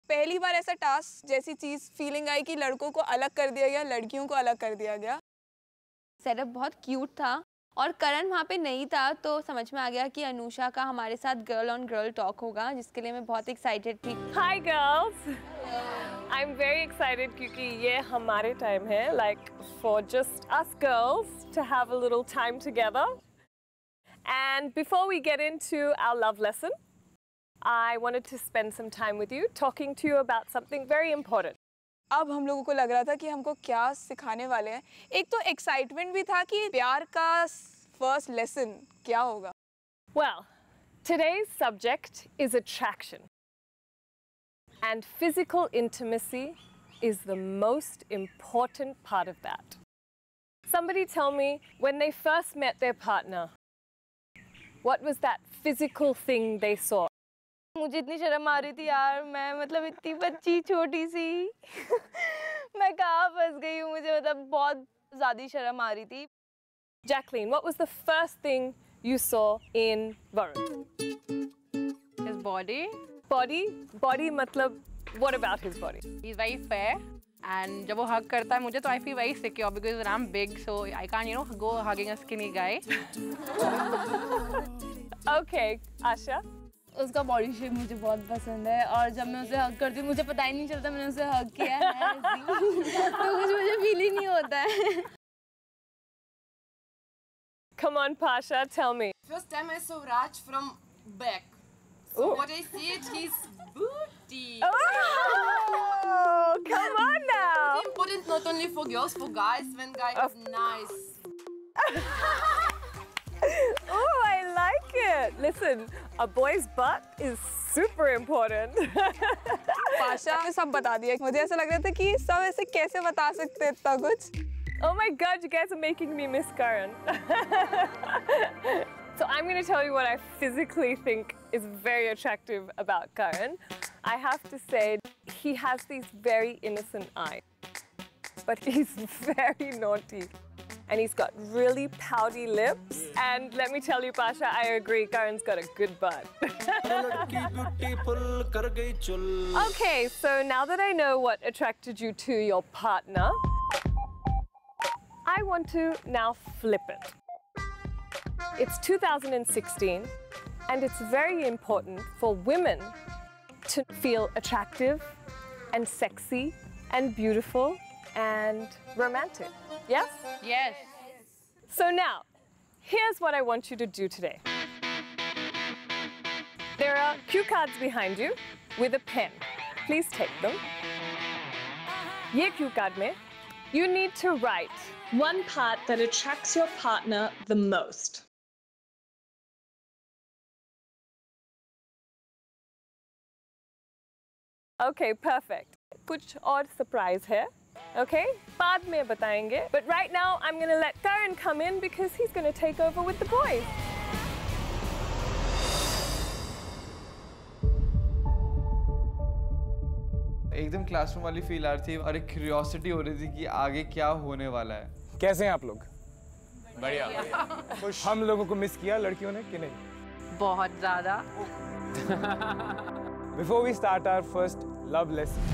पहली बार ऐसा टास्क जैसी चीज़ फीलिंग आई कि लड़कों को अलग कर दिया गया, लड़कियों को अलग कर दिया गया। सेटअप बहुत क्यूट था और करण वहाँ पे नहीं था, तो समझ में आ गया कि अनुषा का हमारे साथ गर्ल ऑन गर्ल टॉक होगा, जिसके लिए मैं बहुत एक्साइटेड थी। Hi girls! I'm very excited क्योंकि ये हमारे टाइम है, like for just us girls to have a little time together. And before we get into our love lesson, I wanted to spend some time with you talking to you about something very important. अब हम लोगों को लग रहा था कि हमको क्या सिखाने वाले हैं। एक तो एक्साइटमेंट भी था कि प्यार का फर्स्ट लेसन क्या होगा। Well, today's subject is attraction. And physical intimacy is the most important part of that. Somebody tell me, when they first met their partner, what was that physical thing they saw? मुझे इतनी शर्म आ रही थी यार, मैं मतलब इतनी बच्ची छोटी सी मैं कहाँ फंस गई हूँ, मुझे मतलब बहुत ज़्यादा शर्म आ रही थी। Jacqueline, what was the first thing you saw in Varun? His body. Body मतलब what about his body? He's very fair, and जब वो hug करता है मुझे तो I feel very secure because I'm big, so I can't go hugging a skinny guy. Okay, Asha. उसका body shape मुझे बहुत पसंद है और जब मैं उसे हग करती हूँ मुझे पता ही नहीं चलता मैंने उसे हग किया है तो कुछ मुझे फील ही नहीं होता है। Come on, Pasha, tell me. First time I saw Raj from back. So what I see is his booty. Oh, come on now. It's important not only for girls, for guys, when guy is nice. Oh, I like it. Listen, a boy's butt is super important. Pasha ने सब बता दिया। मुझे ऐसा लग रहा था कि सब ऐसे कैसे बता सकते हैं इतना कुछ। Oh my God, you guys are making me miss Karan. So I'm going to tell you what I physically think is very attractive about Karan. I have to say, he has these very innocent eyes, but he's very naughty. And he's got really pouty lips. And let me tell you, Pasha, I agree, Karan's got a good butt. Okay, so now that I know what attracted you to your partner, I want to now flip it. It's 2016, and it's very important for women to feel attractive and sexy and beautiful and romantic. Yes? Yes. So now, here's what I want you to do today. There are cue cards behind you with a pen. Please take them. Ye cue card mein, you need to write one part that attracts your partner the most. Okay, perfect. Kuch aur surprise hai. Okay, बाद में बताएंगे. But right now, I'm going to let Karan come in because he's going to take over with the boys. एकदम classroom वाली feel आ रही थी और एक क्यूरियोसिटी हो रही थी कि आगे क्या होने वाला है। कैसे हैं आप लोग? बढ़िया। हम लोगों को मिस किया लड़कियों ने कि नहीं? बहुत ज़्यादा। Before we start our first love lesson,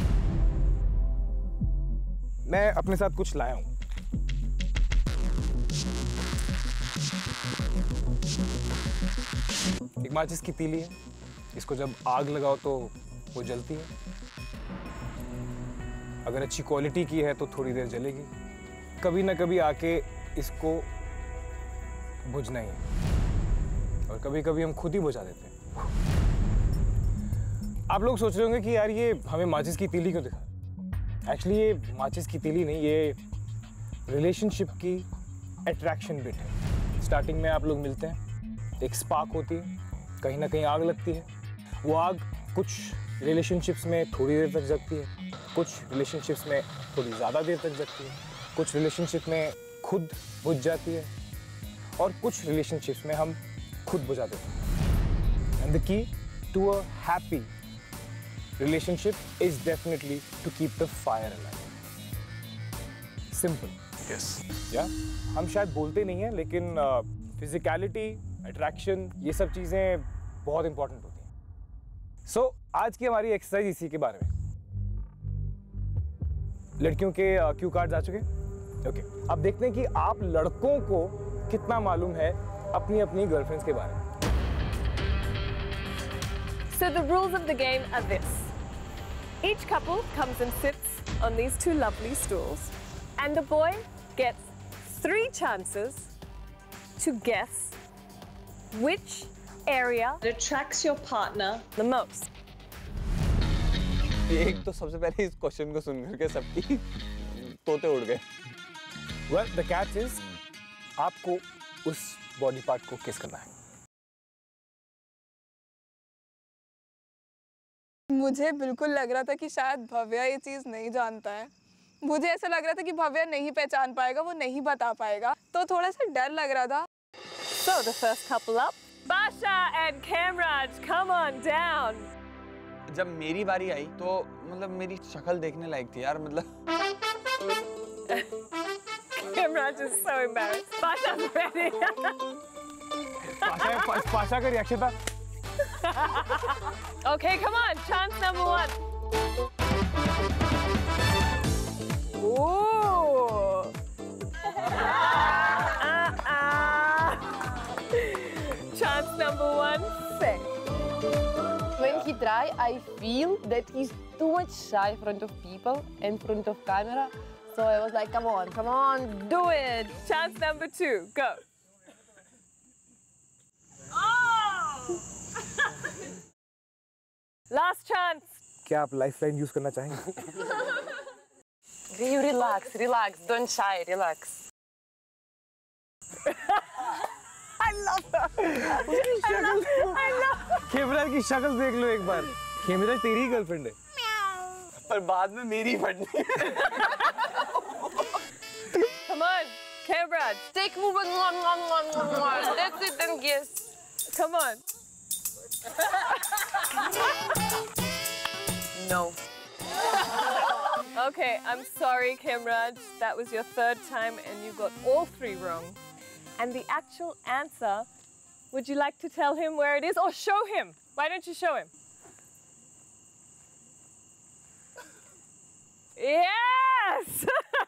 मैं अपने साथ कुछ लाया हूँ। एक माचिस की तीली है। इसको जब आग लगाओ तो वो जलती है। अगर अच्छी क्वालिटी की है तो थोड़ी देर जलेगी। कभी ना कभी आके इसको बुझना ही है। और कभी कभी हम खुद ही बुझा देते हैं। आप लोग सोच रहे होंगे कि यार ये हमें माचिस की तीली क्यों दिखा? एक्चुअली ये माचिस की तीली नहीं, ये रिलेशनशिप की अट्रैक्शन बिट है। स्टार्टिंग में आप लोग मिलते हैं, एक स्पार्क होती है, कहीं ना कहीं आग लगती है। वो आग कुछ रिलेशनशिप्स में थोड़ी देर तक जगती है, कुछ रिलेशनशिप्स में थोड़ी ज़्यादा देर तक जगती है, कुछ रिलेशनशिप में खुद बुझ जाती है और कुछ रिलेशनशिप्स में हम खुद बुझा देते हैं। And the key to a happy relationship is definitely to keep the fire alive. Simple. Yes. Yeah. हम शायद बोलते नहीं हैं लेकिन physicality, attraction ये सब चीज़ें बहुत important होती हैं. So आज की हमारी एक्सरसाइज इसी के बारे में. लड़कियों के क्यू कार्ड्स आ चुके? ओके, अब देखते हैं कि आप लड़कों को कितना मालूम है अपनी अपनी गर्लफ्रेंड्स के बारे में। So the rules of the game are this. Each couple comes and sits on these two lovely stools, and the boy gets 3 chances to guess which area attracts your partner the most. एक तो सबसे पहले इस question को सुन करके सबकी तोते उड़ गए। Well, the catch is आपको उस बॉडी पार्ट को किस करना है। मुझे बिल्कुल लग रहा था कि शायद भव्या ये चीज़ नहीं जानता है। मुझे ऐसा लग रहा था कि भव्या नहीं पहचान पाएगा, वो नहीं बता पाएगा, तो थोड़ा सा डर लग रहा था। So the first couple up, Basha and Kamraj, come on down. जब मेरी बारी आई तो मतलब मेरी शक्ल देखने लायक थी यार, मतलब Kamraj is so embarrassed. Basha's ready. Pasha का रिएक्शन था। Okay, come on, chance number 1. Ooh. Chance number 1, set. When he try, I feel that he's too much shy in front of people, in front of camera. So I was like, come on, do it. Chance number 2, go. Last chance. क्या आप lifeline use करना चाहेंगे? You relax, don't shy, relax. Khemraj की शक्ल देख लो एक बार। खेमराज तेरी girlfriend है। पर बाद में मेरी फटनी। Come on, Kamraj. Take movement, one. That's it, then guess. Come on. No. Okay, I'm sorry, Kamraj. That was your 3rd time and you got all 3 wrong. And the actual answer, would you like to tell him where it is or show him? Why don't you show him? Yes!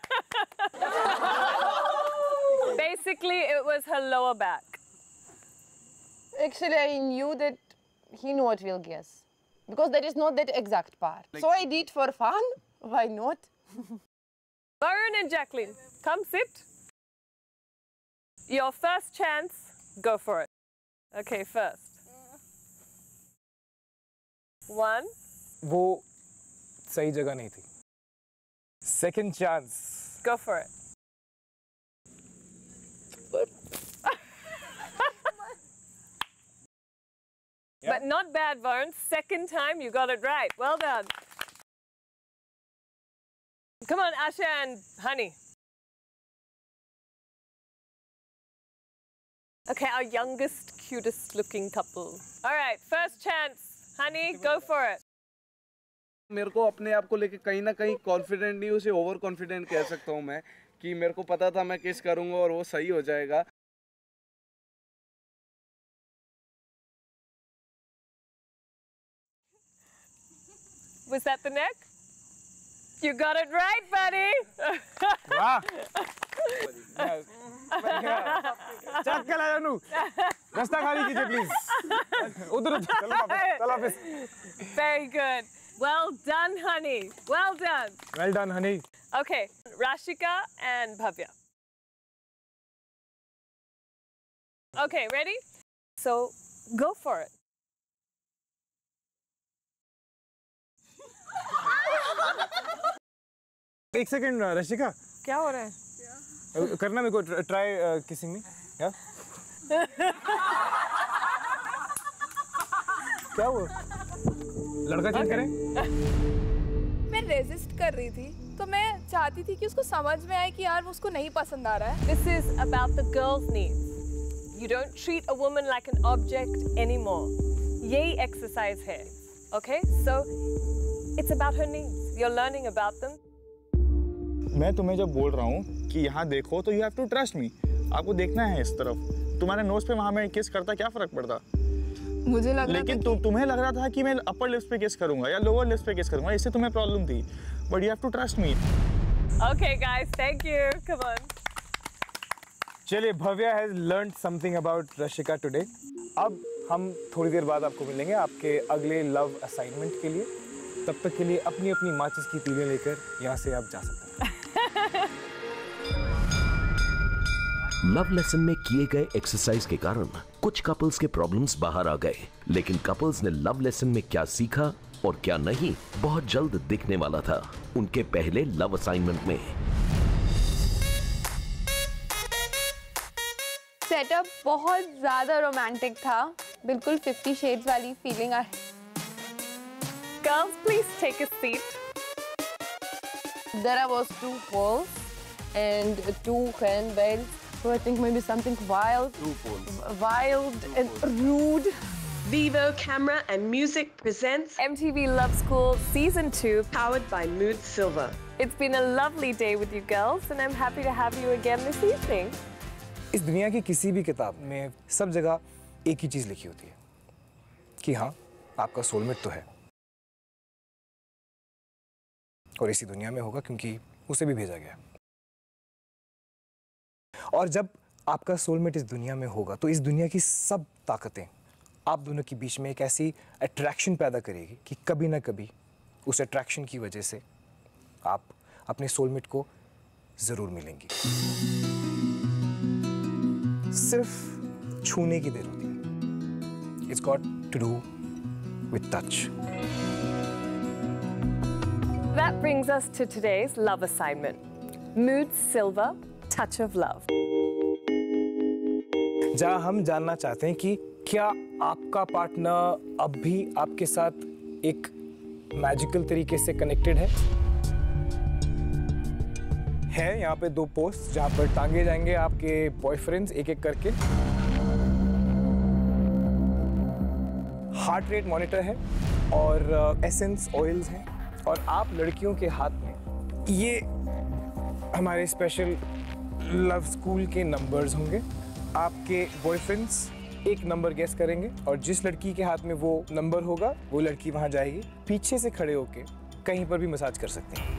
Basically, it was her lower back. Actually, I knew that he not will guess. Because that is not that exact part. So I did for fun. Why not? Varun and Jacqueline, come sit. Your first chance, go for it. Okay, first. 1. वो सही जगह नहीं थी। Second chance. Go for it. But not bad, Varun. Second time, you got it right. Well done. Come on, Asha and Honey. Okay, our youngest, cutest looking couple. All right, first chance. Honey, go for it. मेरे को अपने आप को लेके कहीं ना कहीं confident नहीं, उसे ओवर कॉन्फिडेंट कह सकता हूँ मैं, कि मेरे को पता था मैं किस करूँगा और वो सही हो जाएगा। Was that the neck? You got it right, buddy. वाह! चल के ला जानू। रास्ता खाली कीजिए प्लीज। उधर चल office. Very good. Well done, honey. Well done. Well done, honey. Okay, Rashika and Bhavya. Okay, ready? So, go for it. एक सेकंड रशिका, क्या हो रहा है? करना मेरे को ट्राई किसिंग मी, या? क्या हुआ? लड़का चेंज करें? मैं रेजिस्ट कर रही थी, तो मैं चाहती थी कि उसको समझ में आए कि यार वो उसको नहीं पसंद आ रहा है। This is about the girl's needs. You don't treat a woman like an object anymore. यही exercise है, okay? So it's about her needs. You're learning about them. मैं तुम्हें जब बोल रहा हूँ कि यहाँ देखो तो you have to trust me. आपको देखना है इस तरफ। तुम्हारे नोज पे वहाँ मैं किस करता क्या फर्क पड़ता? मुझे लग रहा लेकिन तुम्हें लग रहा था कि मैं अपर लिप्स पे किस करूँगा या लोअर लिप्स पे किस करूँगा, इससे तुम्हें प्रॉब्लम थी। But you have to trust me. Okay, guys, thank you. Come on. चलिए, Bhavya has learned something about Rashika today. अब हम थोड़ी देर बाद आपको मिलेंगे आपके अगले लव असाइनमेंट के लिए. तब तक के लिए अपनी अपनी माचिस की तीलियां लेकर यहाँ से आप जा सकते हैं. लव लेसन में किए गए एक्सरसाइज के कारण कुछ कपल्स के प्रॉब्लम्स बाहर आ गए, लेकिन कपल्स ने लव लेसन में क्या सीखा और क्या नहीं, बहुत जल्द दिखने वाला था उनके पहले लव असाइनमेंट में. सेटअप बहुत ज्यादा रोमांटिक था, बिल्कुल 50 शेड्स वाली फीलिंग आ. Girls, please take a seat. There was 2 poles and 2 handbells. So I think maybe something wild. 2 poles. Wild and rude. Vivo Camera and Music presents MTV Love School Season 2, powered by Mood Silver. It's been a lovely day with you girls, and I'm happy to have you again this evening. इस दुनिया की किसी भी किताब में सब जगह एक ही चीज़ लिखी होती है कि हाँ, आपका सोलमेट तो है और इसी दुनिया में होगा क्योंकि उसे भी भेजा गया. और जब आपका सोलमेट इस दुनिया में होगा तो इस दुनिया की सब ताकतें आप दोनों के बीच में एक ऐसी अट्रैक्शन पैदा करेगी कि कभी ना कभी उस अट्रैक्शन की वजह से आप अपने सोलमेट को ज़रूर मिलेंगी. सिर्फ छूने की देर होती है. It's got to do with touch. That brings us to today's love assignment. Mood Silver, Touch of Love. जहाँ हम जानना चाहते हैं कि क्या आपका पार्टनर अब भी आपके साथ एक मैजिकल तरीके से कनेक्टेड है. यहाँ पे 2 पोस्ट जहाँ पर टांगे जाएंगे आपके बॉयफ्रेंड्स एक एक करके. हार्ट रेट मॉनिटर है और एसेंस ऑयल्स हैं और आप लड़कियों के हाथ में ये हमारे स्पेशल लव स्कूल के नंबर्स होंगे. आपके बॉयफ्रेंड्स एक नंबर गेस करेंगे और जिस लड़की के हाथ में वो नंबर होगा वो लड़की वहां जाएगी. पीछे से खड़े होके कहीं पर भी मसाज कर सकते हैं,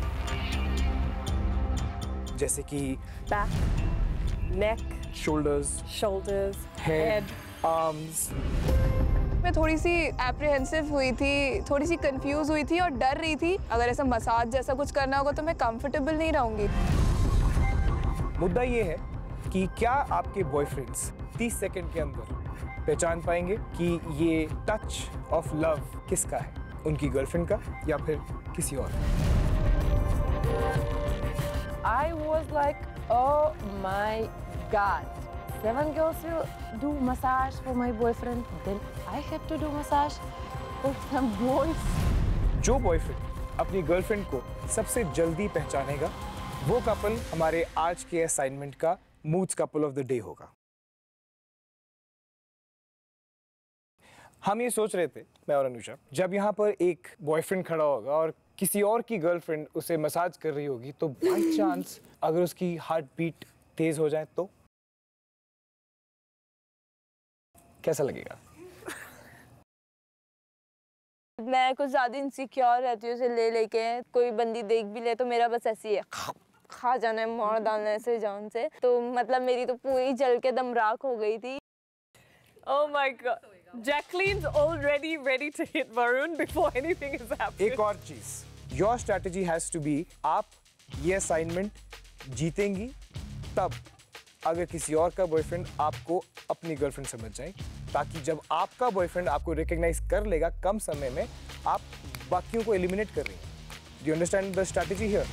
जैसे कि back, neck, shoulders, head, arms. मैं थोड़ी सी एप्रीहेंसिव हुई थी, थोड़ी सी कंफ्यूज हुई थी और डर रही थी अगर ऐसा मसाज जैसा कुछ करना होगा तो मैं कंफर्टेबल नहीं रहूंगी. मुद्दा ये है कि क्या आपके बॉयफ्रेंड्स 30 सेकंड के अंदर पहचान पाएंगे कि ये टच ऑफ लव किसका है, उनकी गर्लफ्रेंड का या फिर किसी और. I was like, oh my God. 7 girls will do massage for my boyfriend, then I have to do massage for some boys. जो बॉयफ्रेंड अपनी गर्लफ्रेंड को सबसे जल्दी पहचानेगा वो कपल हमारे आज के असाइनमेंट का moods couple of the day होगा. हम ये सोच रहे थे, मैं और अनुषा, जब यहाँ पर एक बॉयफ्रेंड खड़ा होगा और किसी और की गर्लफ्रेंड उसे मसाज कर रही होगी तो बाय चांस अगर उसकी हार्ट बीट तेज हो जाए तो कैसा लगेगा. मैं कुछ ज्यादा इनसिक्योर रहती हूँ उसे ले लेके. कोई बंदी देख भी ले तो मेरा बस ऐसी है, खा जाना है, मार डालना है ऐसे जान से. तो मतलब मेरी तो पूरी जल के दम राख हो गई थी. Oh my God. Jacqueline's already ready to hit Varun before anything is happening. एक और चीज, your strategy has to be, आप ये असाइनमेंट जीतेंगी तब अगर किसी और का बॉयफ्रेंड आपको अपनी गर्लफ्रेंड समझ जाए, ताकि जब आपका बॉयफ्रेंड आपको रिकॉग्नाइज कर लेगा कम समय में, आप बाकियों को एलिमिनेट कर रही हैं. Do you understand the strategy here?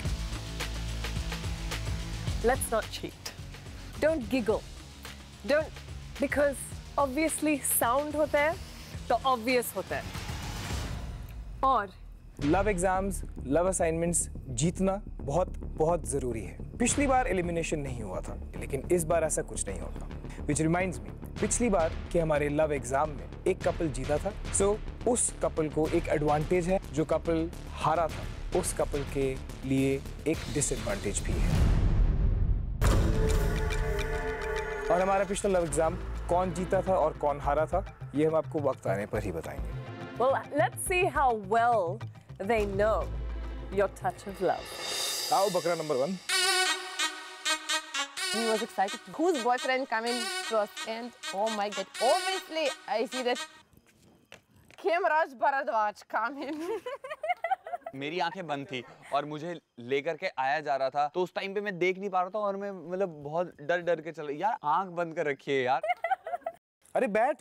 Let's not cheat. Don't giggle. Don't, because obviously sound होता है तो obvious होता है. और लव एग्जाम्स, लव असाइनमेंट्स जीतना बहुत बहुत ज़रूरी है. पिछली बार एलिमिनेशन नहीं हुआ था, लेकिन इस बार ऐसा कुछ नहीं होगा. Which reminds me, पिछली बार के हमारे लव एग्जाम में एक कपल जीता था. सो उस कपल को एक एडवांटेज है, जो कपल हारा था उस कपल के लिए एक डिसएडवांटेज भी है. और हमारा पिछला लव एग्जाम कौन जीता था और कौन हारा था, ये हम आपको वक्त आने पर ही बताएंगे. well, let's see how well they know your touch of love. आओ बकरा number 1. He was excited. Whose boyfriend coming first? And oh my God, obviously I see that Khemraj Bharadwaj coming. मेरी आंखें बंद थी और मुझे लेकर के आया जा रहा था, तो उस टाइम पे मैं देख नहीं पा रहा था और मैं मतलब बहुत डर डर के चल रहा. यार आंख बंद कर रखी है यार. अरे बैठ.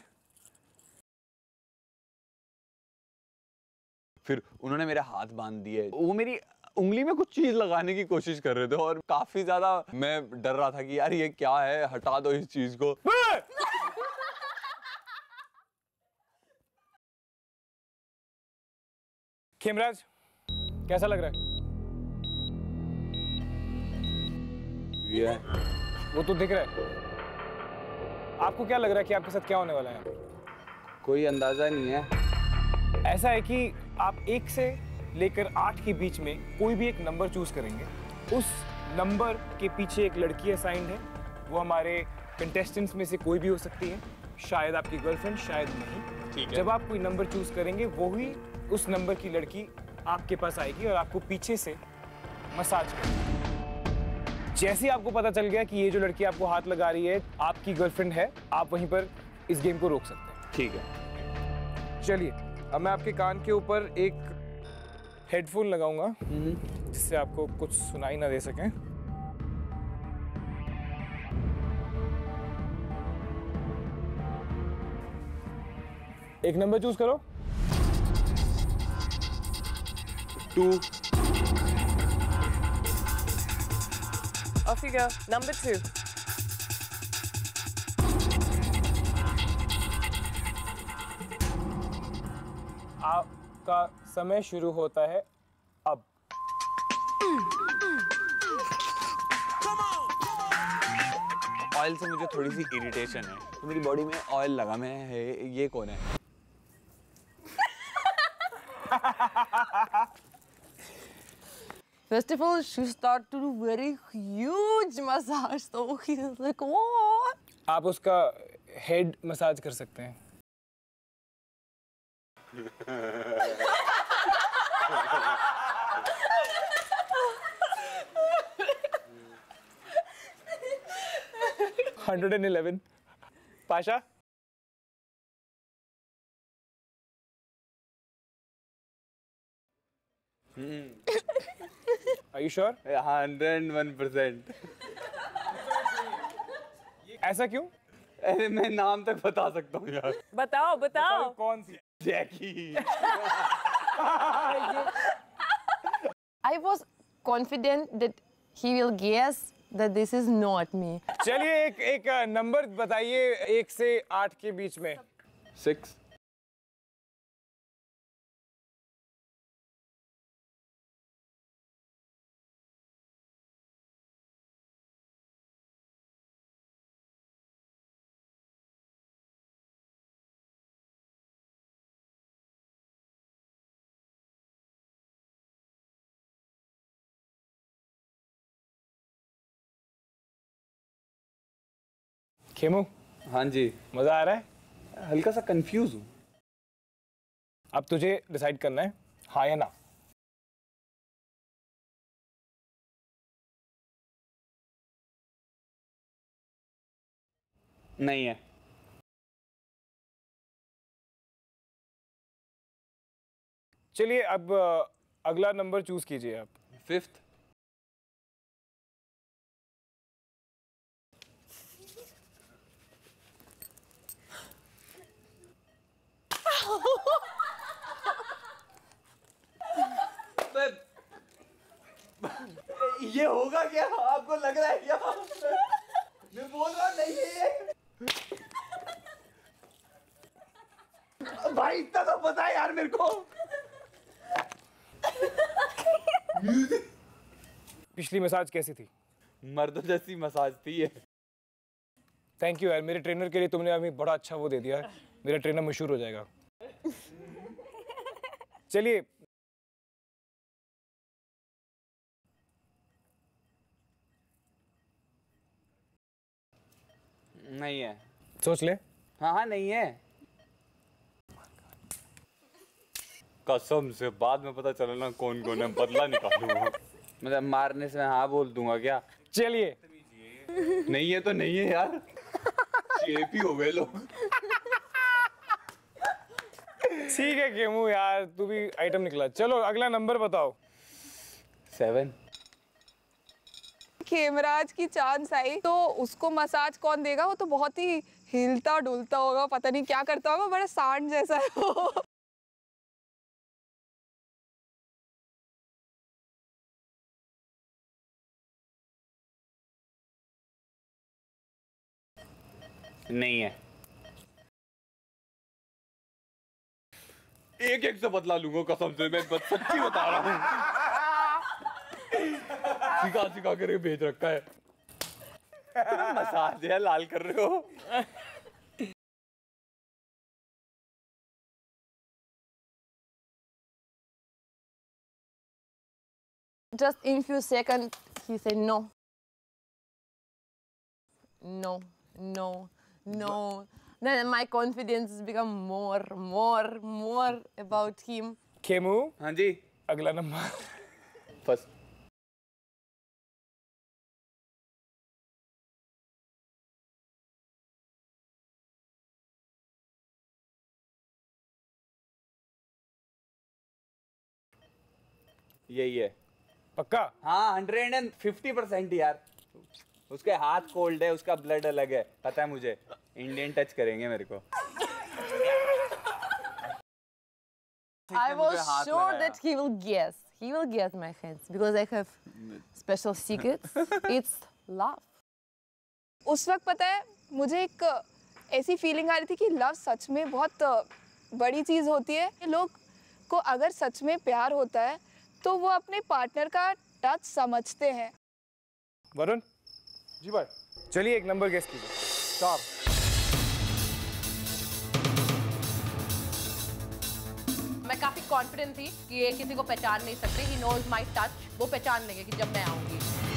फिर उन्होंने मेरे हाथ बांध दिए. वो मेरी उंगली में कुछ चीज लगाने की कोशिश कर रहे थे और काफी ज्यादा मैं डर रहा था कि यार ये क्या है, हटा दो इस चीज को. खेमराज, कैसा लग रहा है? ये वो तो दिख रहा है. आपको क्या लग रहा है कि आपके साथ क्या होने वाला है? कोई अंदाजा नहीं है. ऐसा है कि आप 1 से लेकर 8 के बीच में कोई भी एक नंबर चूज करेंगे. उस नंबर के पीछे एक लड़की असाइंड है. वो हमारे कंटेस्टेंट्स में से कोई भी हो सकती है. शायद आपकी गर्लफ्रेंड, शायद नहीं. ठीक है. जब आप कोई नंबर चूज करेंगे, वो ही उस नंबर की लड़की आपके पास आएगी और आपको पीछे से मसाज करेगी. जैसे आपको पता चल गया कि ये जो लड़की आपको हाथ लगा रही है आपकी गर्लफ्रेंड है, आप वहीं पर इस गेम को रोक सकते हैं. ठीक है. चलिए, अब मैं आपके कान के ऊपर एक हेडफोन लगाऊंगा जिससे आपको कुछ सुनाई ना दे सके. एक नंबर चूज करो. 2. Off you go. Number 2. आपका समय शुरू होता है अब. ऑयल से मुझे थोड़ी सी इरिटेशन है, तो मेरी बॉडी में ऑयल लगा. मैं है, ये कौन है? First of all, she started to do very huge massage. So he was like, what? आप उसका हेड मसाज कर सकते हैं. $111. पाशा? Are you sure? 101%. ऐसा क्यों? अरे मैं नाम तक बता सकता हूँ यार. बताओ बताओ. कौन सी? जैकी. I was confident that he will guess that this is not me. चलिए एक नंबर बताइए 1 से 8 के बीच में. 6. खेमू, हाँ जी. मजा आ रहा है? हल्का सा कंफ्यूज हूँ. अब तुझे डिसाइड करना है, हाँ या ना. नहीं है. चलिए अब अगला नंबर चूज कीजिए आप. 5th. ये होगा क्या? आपको लग रहा है क्या? मैं बोल रहा नहीं है. भाई इतना तो पता है यार मेरे को. पिछली मसाज कैसी थी? मर्दों जैसी मसाज थी ये. थैंक यू यार, मेरे ट्रेनर के लिए तुमने अभी बड़ा अच्छा वो दे दिया. मेरा ट्रेनर मशहूर हो जाएगा. चलिए नहीं है. सोच ले. हाँ हाँ नहीं है. कसम से बाद में पता चला ना कौन कौन है, बदला निकालूंगा. मतलब मारने से मैं हाँ बोल दूंगा क्या? चलिए। नहीं है तो नहीं है यार। चेपी हो गए लोग। ठीक है केमू यार, तू भी आइटम निकला। चलो अगला नंबर बताओ। 7। खेमराज की चांस आई तो उसको मसाज कौन देगा? वो तो बहुत ही हिलता डुलता होगा, पता नहीं क्या करता होगा, बड़ा सांड जैसा है वो। नहीं है। एक से बदला लूंगा कसम से, मैं सच्ची बता रहा हूँ। सिखा कर भेज रखा है। मसाज है, लाल कर रहे हो। Just in few seconds, he said no. No, no, no. Then my confidence has become more about him. Khemu. हाँ जी। अगला नंबर। फर्स्ट। यही है। पक्का? हाँ 150% यार। उसके हाथ कोल्ड है, उसका ब्लड अलग है, पता है मुझे। इंडियन टच करेंगे मेरे को। I was sure that he will guess. He will guess my hands because I have special secrets. It's love. उस वक्त पता है मुझे एक ऐसी फीलिंग आ रही थी कि लव सच में बहुत बड़ी चीज़ होती है। लोग को अगर सच में प्यार होता है तो वो अपने पार्टनर का टच समझते हैं। वरुण जी भाई। चलिए एक नंबर गेस कीजिए। 4। मैं काफी कॉन्फिडेंट थी कि ये किसी को पहचान नहीं सकते। He knows my touch. वो पहचान लेंगे कि जब मैं आऊंगी।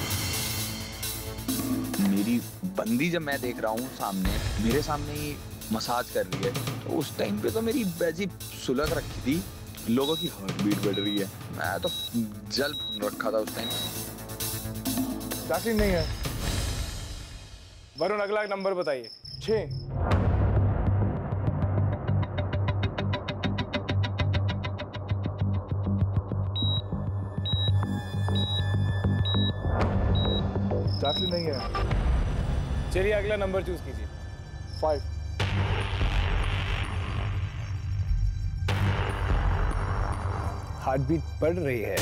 मेरी बंदी जब मैं देख रहा हूँ सामने, मेरे सामने ही मसाज कर रही है, तो उस टाइम पे तो मेरी वैसी सुलग रखी थी, लोगों की हार्ट बीट बढ़ रही है। मैं तो जल भून रखा था उस टाइम। जैकलिन नहीं है। वरुण अगला नंबर बताइए। 6। जैकलिन नहीं है। चलिए अगला नंबर चूज कीजिए। 5। हार्ट बीट बढ़ रही है।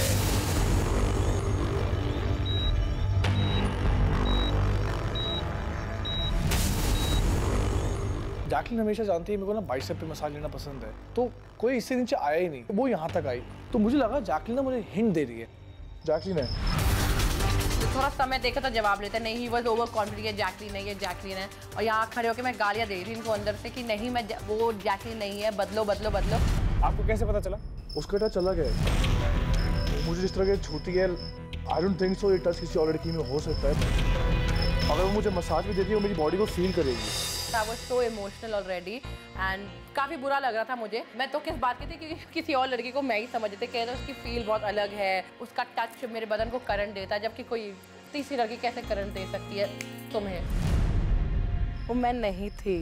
जैकलिन हमेशा जानती है मेरे को ना बाइसेप पे मसाज लेना पसंद है, तो कोई इससे नीचे आया ही नहीं, वो यहाँ तक आई, तो मुझे लगा जैकलिन ना मुझे हिंट दे रही है। जैकलिन है। थोड़ा समय देखा तो जवाब लेते नहीं। He was over confident, Jacqueline है, ये जैकलिन है। और यहाँ खड़े होकर मैं गालियाँ दे रही थी इनको अंदर से कि नहीं मैं वो जैकलिन नहीं है, बदलो बदलो बदलो। आपको कैसे पता चला? उसका टच अलग है। मुझे जिस तरह की छूती है, आई डोंट थिंक सो ये टच किसी और लड़की में हो सकता है। अगर वो मुझे मसाज भी देती है वो मेरी बॉडी को फील करेगी। I was so emotional already and काफ़ी बुरा लग रहा था मुझे। मैं तो किस बात की थी कि किसी और लड़की को मैं ही समझते, कहते उसकी फील बहुत अलग है, उसका टच मेरे बदन को करंट देता है, जबकि कोई तीसरी लड़की कैसे करंट दे सकती है तुम्हें? वो मैं नहीं थी।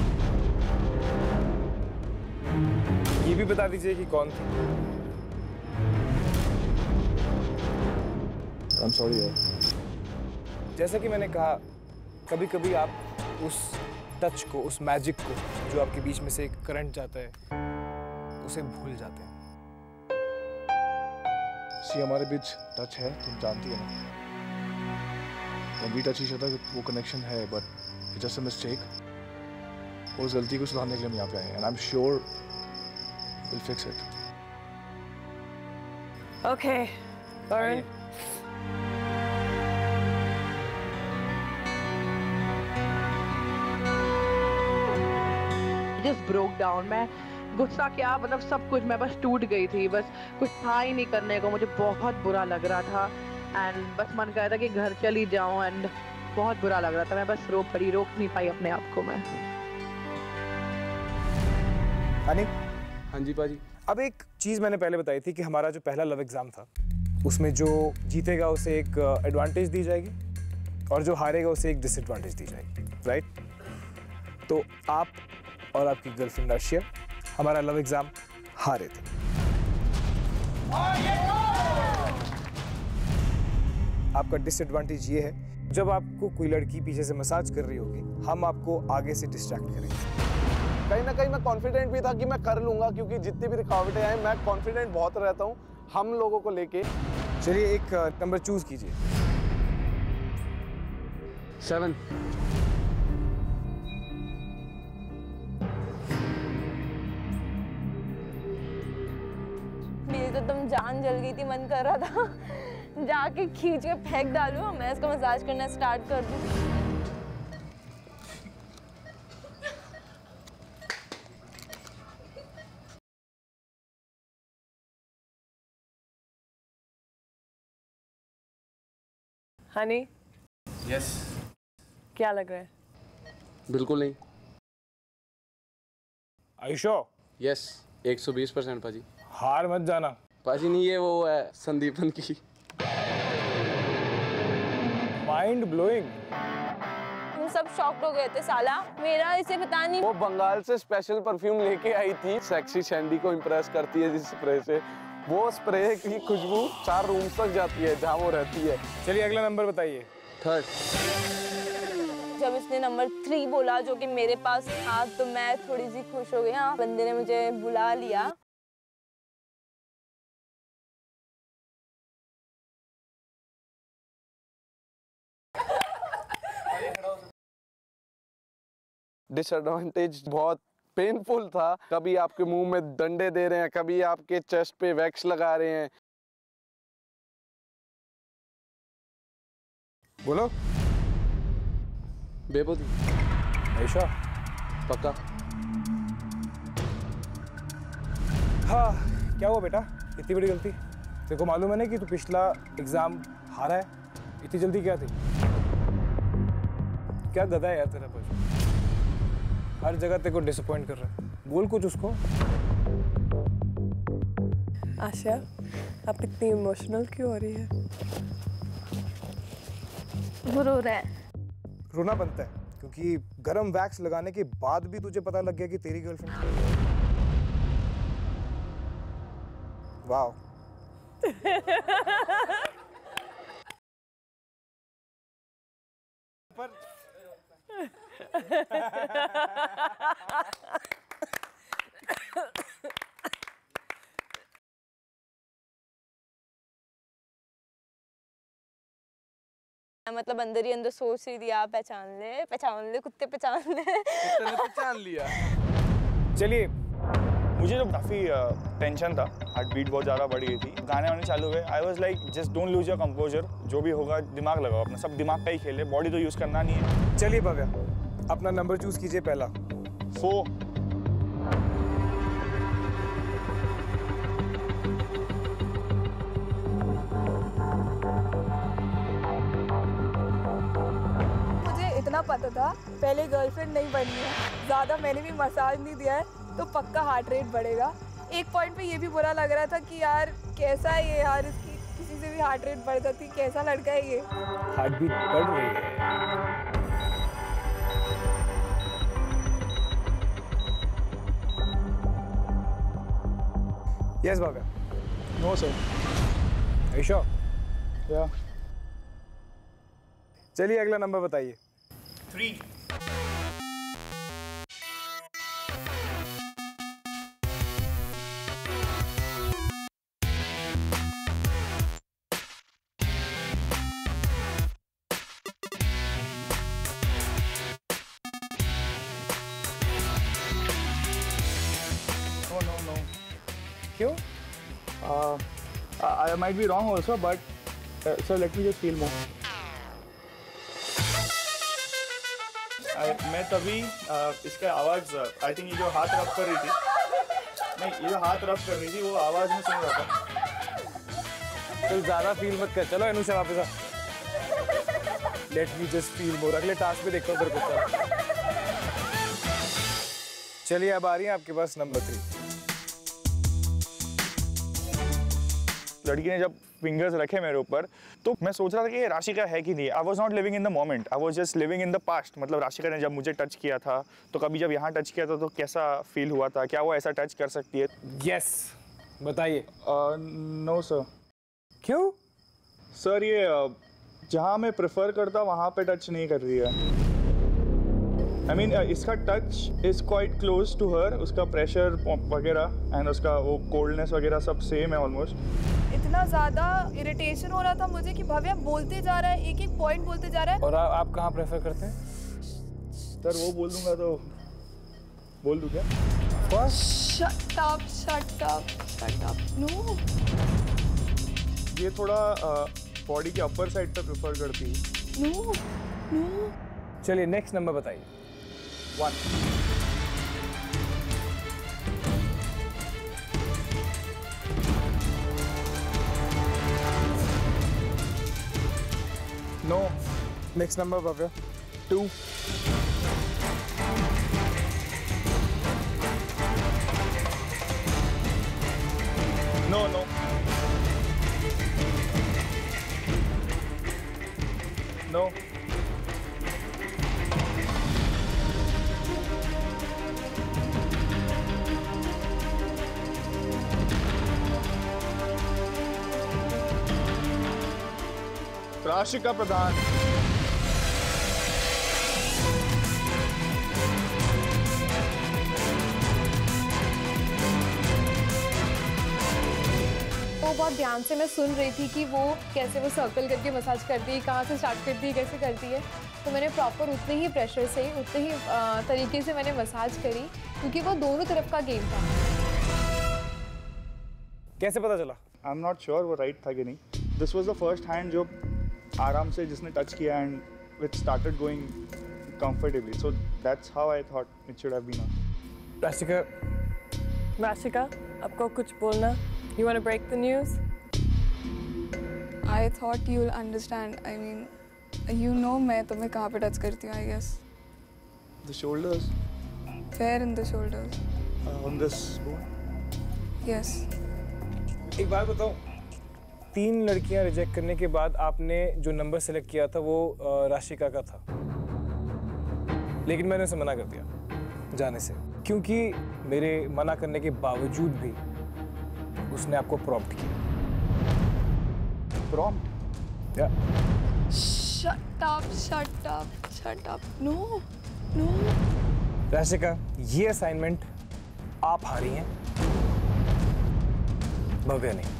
ये भी बता दीजिए कि कौन थी। I'm sorry यार। जैसा कि मैंने कहा, कभी-कभी आप उस टच को, उस मैजिक को जो आपके बीच में से एक करंट जाता है, उसे भूल जाते हैं। हमारे बीच टच है, तुम जानती है ना। When we touch each other, वो कनेक्शन है, but it's just a mistake। और उस गलती को सुधारने के लिए हम यहाँ पे आए हैं, and I'm sure we'll fix it। Okay, Varun. Just broke down। मैं गुस्सा क्या, मतलब सब कुछ, मैं बस टूट गई थी। बस कुछ था ही नहीं करने को, मुझे बहुत बुरा लग रहा था एंड बस मन कर रहा था कि घर चली जाऊं एंड बहुत बुरा लग रहा था। मैं बस रो पड़ी, रोक नहीं पाई अपने आप को मैं। अनिक। हाँ जी पाजी। अब एक चीज़ मैंने पहले बताई थी कि हमारा जो पहला लव एग्जाम था उसमें जो जीतेगा उसे एक एडवांटेज दी जाएगी और जो हारेगा उसे एक डिसएडवांटेज दी जाएगी, राइट? तो आप और आपकी गर्लफ्रेंड आशिया हमारा लव एग्जाम हारे थे। आपका डिसएडवांटेज ये है, जब आपको कोई लड़की पीछे से मसाज कर रही होगी, हम आपको आगे से डिस्ट्रैक्ट करेंगे। कहीं ना कहीं मैं कॉन्फिडेंट भी था कि मैं कर लूंगा, क्योंकि जितनी भी रुकावटें आए मैं कॉन्फिडेंट बहुत रहता हूँ हम लोगों को लेके। चलिए एक नंबर चूज कीजिए। 7। मेरी तो तुम जान जल गई थी, मन कर रहा था जाके खींच के फेंक डालूं, मैं इसका मसाज करना स्टार्ट कर दूं। Honey, yes. क्या लग रहा है? बिल्कुल नहीं। आयुषो? यस, 120% पाजी। हार मत जाना पाजी। नहीं, ये वो है संदीपन की। Mind blowing. हम सब शॉक्ड हो गए थे साला, मेरा इसे पता नहीं। वो बंगाल से स्पेशल परफ्यूम लेके आई थी, सेक्सी सैंडी को इम्प्रेस करती है जिस स्प्रे से, वो स्प्रे की खुशबू 4 रूम्स तक जाती है जहाँ वो रहती है। चलिए अगला नंबर बताइए। 3rd। जब इसने नंबर 3 बोला जो कि मेरे पास था, तो मैं थोड़ी सी खुश हो गई। हाँ, बंदे ने मुझे बुला लिया। डिसएडवांटेज बहुत पेनफुल था। कभी आपके मुंह में डंडे दे रहे हैं, कभी आपके चेस्ट पे वैक्स लगा रहे हैं। बोलो। बेबुदी। आयशा? पक्का। हाँ, क्या हुआ बेटा? इतनी बड़ी गलती? तेरे को मालूम है ना कि तू पिछला एग्जाम हारा है? इतनी जल्दी क्या थी? क्या गधा है यार तेरा बच्चा, हर जगह तेरे को डिसअपॉइंट कर रहा है। बोल कुछ उसको। आशा, आप इतनी इमोशनल क्यों हो रही है? वो रो रहा है। रोना बनता है क्योंकि गरम वैक्स लगाने के बाद भी तुझे पता लग गया कि तेरी गर्लफ्रेंड। वाओ। पर मतलब अंदर ही अंदर सोच रही थी, आप पहचान ले कुत्ते, पहचान ले। कुत्ते ने पहचान लिया। चलिए, मुझे तो काफ़ी टेंशन था, हार्ट बीट बहुत ज़्यादा बढ़ गई थी, गाने वाने चालू हुए। I was like just don't lose your composer, जो भी होगा दिमाग लगाओ अपना, सब दिमाग का ही खेल है, बॉडी तो यूज़ करना नहीं है। चलिए भव्या, अपना नंबर चूज कीजिए पहला। 4। इतना पता था पहले गर्लफ्रेंड नहीं बनी है, ज़्यादा मैंने भी मसाज नहीं दिया है तो पक्का हार्ट रेट बढ़ेगा। एक पॉइंट पे ये भी बुरा लग रहा था कि यार कैसा है ये, यार इसकी किसी से भी हार्ट रेट बढ़ जाती, कैसा लड़का है ये। हार्ट बीट बढ़ रही है। Yes Bhavya. No sir. Ayesha? Yeah. चलिए अगला नंबर बताइए। 3। No. क्यों? I might be wrong also, but sir, let me just feel more. मैं तभी इसका आवाज़, आई थिंक ये जो हाथ रब कर रही थी, नहीं ये जो हाथ रब कर रही थी वो आवाज़ में सुन रहा था। तो ज़्यादा फील मत कर। चलो अनुषा वापस आ। Let me just feel more. अगले टास्क में देखता हूँ तेरे को। चलिए अब आ रही है आपके पास नंबर 3। लड़की ने जब फिंगर्स रखे मेरे ऊपर तो मैं सोच रहा था कि ये राशिका है कि नहीं। I was not living in the moment, I was just living in the past. मतलब राशिका ने जब मुझे टच किया था तो कभी जब यहाँ टच किया था तो कैसा फील हुआ था, क्या वो ऐसा टच कर सकती है? यस, बताइए। No sir. क्यों? सर ये जहाँ मैं प्रेफर करता वहाँ पे टच नहीं कर रही है। I mean, इसका touch is quite close to her, उसका प्रेशर वगैरह एंड उसका वो कोल्डनेस वगैरह सब सेम है ऑलमोस्ट। इतना ज़्यादा इरिटेशन हो रहा था मुझे कि भव्या बोलते जा रहा है, एक एक पॉइंट बोलते जा रहा है। और आप कहाँ प्रेफर करते हैं? सर वो बोल दूंगा तो बोल दूँ क्या? Shut up, shut up, shut up. No. ये थोड़ा बॉडी के अपर साइड पे प्रेफर करती है। No, no. चलिए नेक्स्ट नंबर बताइए। 1. No. Next number Bhavya. 2. No no. No. Rashika Pradhan. वो बहुत ध्यान से मैं सुन रही थी कि वो कैसे वो सर्कल करके मसाज करती है, कहाँ से स्टार्ट करती है, कैसे करती है। तो मैंने प्रॉपर उतने ही प्रेशर से, उतने ही तरीके से मैंने मसाज करी, क्योंकि वो दोनों तरफ का गेम था। कैसे पता चला? आई एम नॉट श्योर वो राइट था कि नहीं। This was the first hand जो आराम से जिसने टच किया and which started going comfortably, so that's how I thought it should have been. Rashika, आपको कुछ बोलना? You want to break the news? I thought you'll understand. I mean, you know मैं तुम्हें कहाँ पे टच करती हूँ, I guess. The shoulders. Where in the shoulders? On this bone. Yes. एक बात बताओ, 3 लड़कियां रिजेक्ट करने के बाद आपने जो नंबर सेलेक्ट किया था वो राशिका का था, लेकिन मैंने उसे मना कर दिया जाने से, क्योंकि मेरे मना करने के बावजूद भी उसने आपको प्रॉम्प्ट किया। प्रॉम्प्ट? या। Shut up, shut up, shut up. No, no. Rashika, ये असाइनमेंट आप हारी हैं, भव्या नहीं।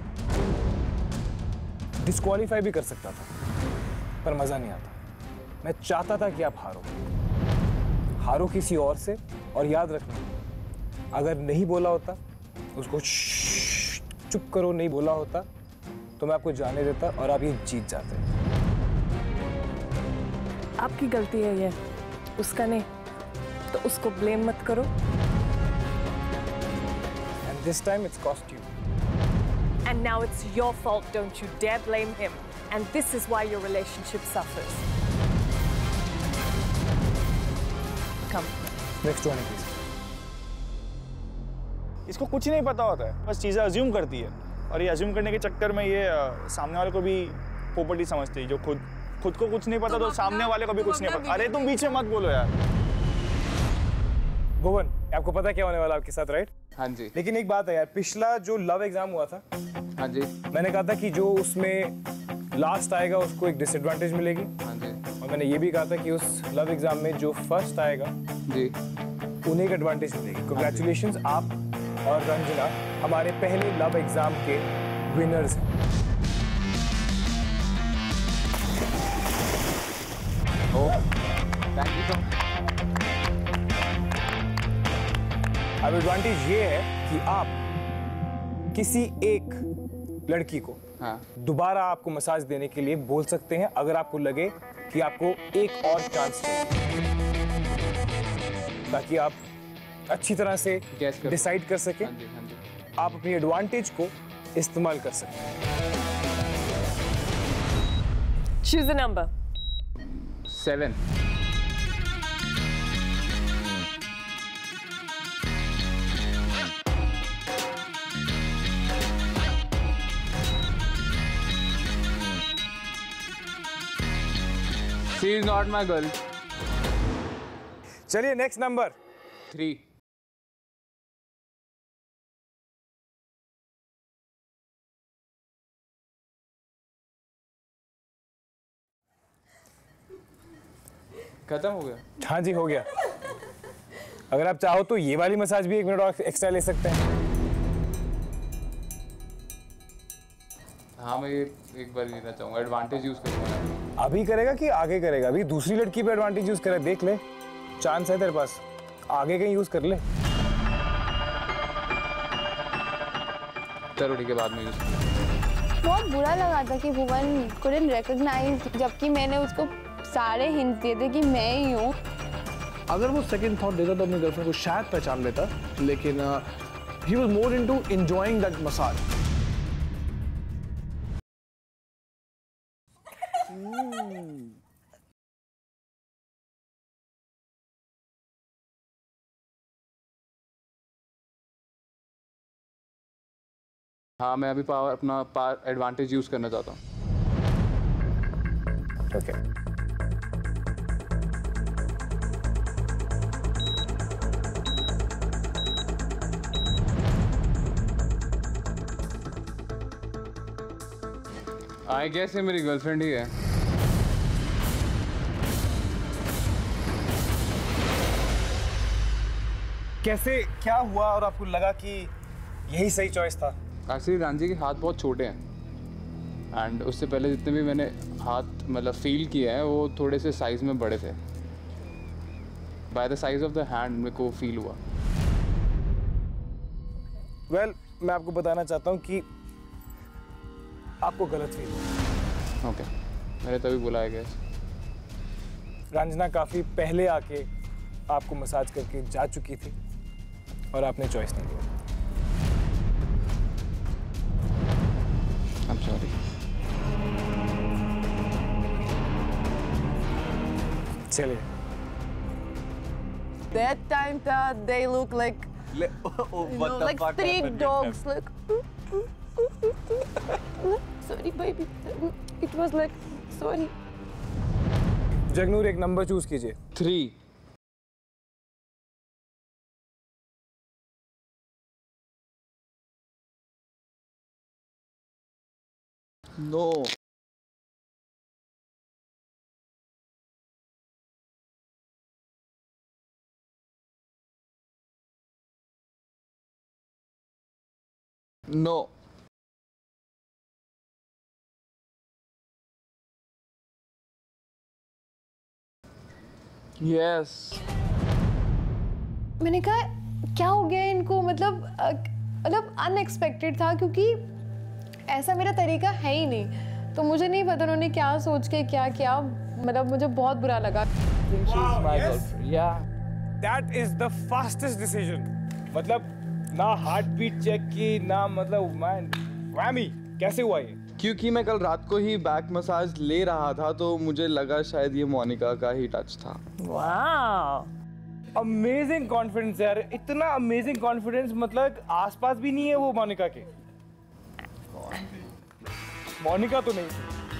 डिस्क्वालीफाई भी कर सकता था, पर मजा नहीं आता। मैं चाहता था कि आप हारो किसी और से, और याद रखना, अगर नहीं बोला होता, उसको चुप करो नहीं बोला होता, तो मैं आपको जाने देता और आप ये जीत जाते। आपकी गलती है ये, उसका नहीं, तो उसको ब्लेम मत करो। And this time it's cost you. And now it's your fault, don't you dare blame him. And this is why your relationship suffers. Come. Next one, please. इसको कुछ नहीं पता होता है, बस चीज़ें अज्यूम करती है, और ये अज्यूम करने के चक्कर में ये सामने वाले को भी पोपटी समझती है। जो खुद को कुछ नहीं पता तो सामने वाले को भी कुछ नहीं पता। अरे तुम बीच में मत बोलो यार। भुवन, आपको पता क्या होने वाला आपके साथ, राइट? हाँ जी। लेकिन एक बात है यार, पिछला जो लव एग्जाम हुआ था, हाँ जी, मैंने कहा था कि जो उसमें लास्ट आएगा उसको एक डिसएडवांटेज मिलेगी। हाँ जी। और मैंने ये भी कहा था कि उस लव एग्जाम में जो फर्स्ट आएगा जी, उन्हें एक एडवांटेज मिलेगी। कांग्रेचुलेशंस, आप और रंजना हमारे पहले लव एग्जाम के विनर्स हैं। Thank you so much. अब एडवांटेज ये है कि आप किसी एक लड़की को दोबारा आपको मसाज देने के लिए बोल सकते हैं, अगर आपको लगे कि आपको एक और चांस चाहिए, ताकि आप अच्छी तरह से डिसाइड कर सकें, आप अपनी एडवांटेज को इस्तेमाल कर सकें। Choose a number. 7. She is not my girl. चलिए नेक्स्ट नंबर 3. खत्म हो गया? हाँ जी हो गया। अगर आप चाहो तो ये वाली मसाज भी 1 मिनट और एक्स्ट्रा ले सकते हैं। हाँ मैं ये एक बार लेना चाहूँगा, एडवांटेज यूज करूँगा। अभी करेगा कि आगे करेगा? अभी दूसरी लड़की पे एडवांटेज यूज करे, देख ले, चांस है तेरे पास, आगे कहीं यूज कर ले। चलो ठीक है, बाद में यूज। बहुत बुरा लगा था कि भुवन couldn't recognize, जबकि मैंने उसको सारे हिंट दिए थे कि मैं ही हूँ। अगर वो सेकंड थॉट देता तो अपनी गर्लफ्रेंड को शायद पहचान लेता, लेकिन he was more into enjoying that massage. हाँ मैं अभी अपना एडवांटेज यूज करना चाहता हूँ। ओके आई गेस ये मेरी गर्लफ्रेंड ही है। कैसे, क्या हुआ और आपको लगा कि यही सही चॉइस था? एक्चुअली रांझी के हाथ बहुत छोटे हैं एंड उससे पहले जितने भी मैंने हाथ मतलब फील किए हैं वो थोड़े से साइज में बड़े थे। By the size of the hand मेरे को फील हुआ। वेल, मैं आपको बताना चाहता हूँ कि आपको गलत फील हुआ। ओके, मैंने तभी बोला है गैस। रंजना काफ़ी पहले आके आपको मसाज करके जा चुकी थी और आपने चॉइस नहीं लिया। I'm sorry. चलिए। That time they look like like street dogs. Like, sorry, baby. It was like, sorry. Jagnoor एक नंबर चूज कीजिए। 3. No. No. Yes. मैंने कहा क्या हो गया इनको, मतलब अनएक्सपेक्टेड था क्योंकि ऐसा मेरा तरीका है ही नहीं, तो मुझे नहीं पता उन्होंने क्या सोच के क्या किया, मतलब मुझे बहुत बुरा लगा। That is the fastest decision. मतलब ना हार्ट बीट चेक की, ना मतलब मैमी कैसे हुआ ये? क्योंकि मैं कल रात को ही बैक मसाज ले रहा था तो मुझे लगा शायद ये मोनिका का ही टच था। वाह, अमेजिंग कॉन्फिडेंस यार, इतना अमेजिंग कॉन्फिडेंस, मतलब आसपास भी नहीं है वो मोनिका के। मोनिका तो नहीं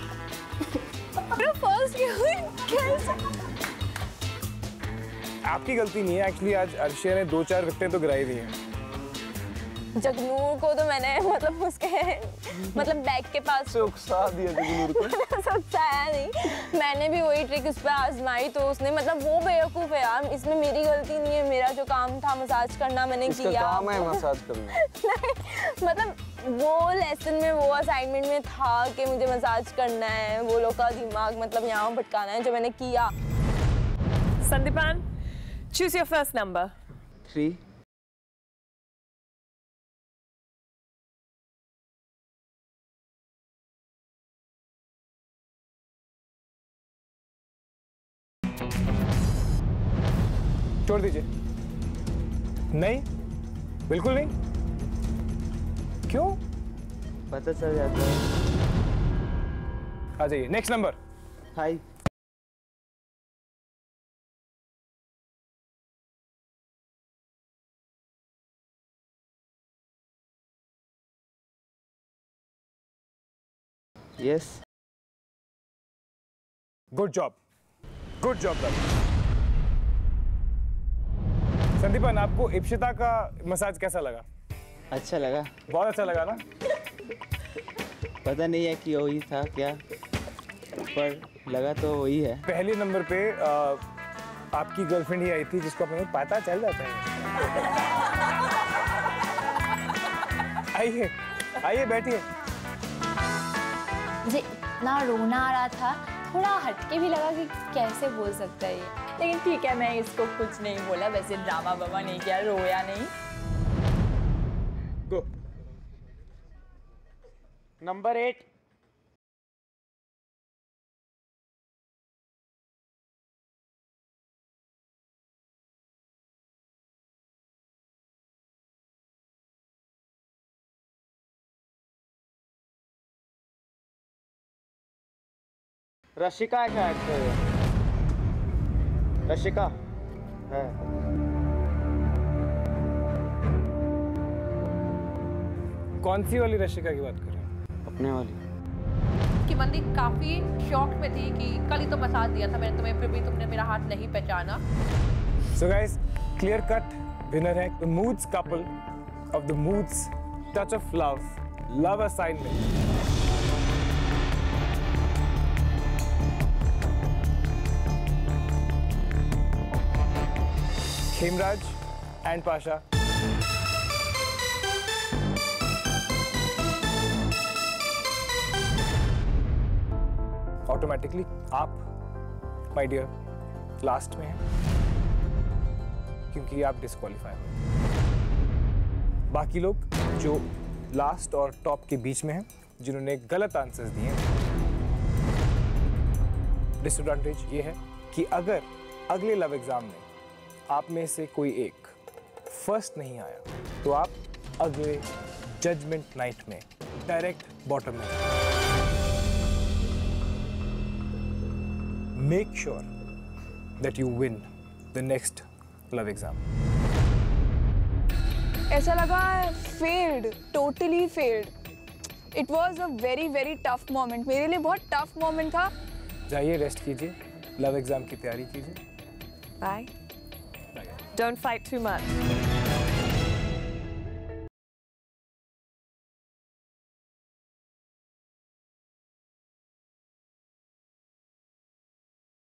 आपकी गलती नहीं है एक्चुअली। आज अर्शिया ने 2-4 विकेटें तो गिराई दी हैं। जगनूर को तो मैंने मतलब उसके मतलब बैग के पास से उकसा दिया जगनूर को। उकसाया नहीं, मैंने भी वही ट्रिक उस पर आजमाई तो उसने मतलब वो बेवकूफ है यार, इसमें मेरी गलती नहीं है, मेरा जो काम था मसाज करना मैंने किया। इसका काम है मसाज करना। नहीं मतलब वो लेसन में वो असाइनमेंट में था कि मुझे मसाज करना है, वो लोग का दिमाग मतलब यहाँ भटकाना है, जो मैंने किया। Sandipan, choose your first number. 3. छोड़ दीजिए। नहीं, बिल्कुल नहीं। क्यों? पता चल जाता है। आ जाइए, next number. 5. Yes. Good job. Good job दादा। संदीपन, आपको इप्शिता का मसाज कैसा लगा? अच्छा लगा। बहुत अच्छा लगा ना? पता नहीं है कि वही था क्या, पर लगा तो वही है। पहले नंबर पे आपकी गर्लफ्रेंड ही आई थी जिसको अपने पता चल जाता है। आइए आइए बैठिए। मुझे इतना रोना आ रहा था, थोड़ा हटके भी लगा कि कैसे बोल सकता है ये, लेकिन ठीक है मैं इसको कुछ नहीं बोला, वैसे ड्रामा बाबा नहीं किया, रोया नहीं। गो नंबर 8। रशिका है शायद से। रशिका है। कौन सी वाली रशिका की बात कर रहे हैं? अपने वाली। कि मंदी काफी शॉक में थी कि कल ही तो मसाज दिया था मैंने तुम्हें, फिर भी तुमने मेरा हाथ नहीं पहचाना। So guys, clear cut winner है the Moods couple of the Moods Touch of Love Love Assignment। Khemraj and Pasha। Automatically आप माय डियर लास्ट में हैं क्योंकि आप डिस्क्वालीफाई हो। बाकी लोग जो लास्ट और टॉप के बीच में हैं, जिन्होंने गलत आंसर्स दिए हैं, डिसएडवांटेज ये है कि अगर अगले लव एग्जाम में आप में से कोई एक फर्स्ट नहीं आया तो आप अगले जजमेंट नाइट में डायरेक्ट बॉटम में। Make sure that you win the next love exam. ऐसा लगा failed, totally failed. It was a very very tough moment, मेरे लिए बहुत टफ मोमेंट था। जाइए रेस्ट कीजिए, लव एग्जाम की तैयारी कीजिए। Bye. Don't fight too much.